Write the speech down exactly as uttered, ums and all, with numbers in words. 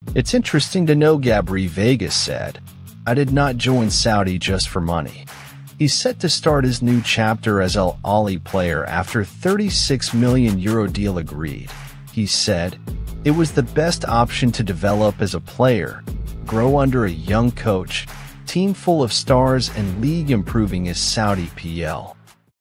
It's interesting to know Gabri Veiga said, "I did not join Saudi just for money." He's set to start his new chapter as Al Ahly player after thirty-six million euro deal agreed. He said, "It was the best option to develop as a player, grow under a young coach, team full of stars and league improving his Saudi P L."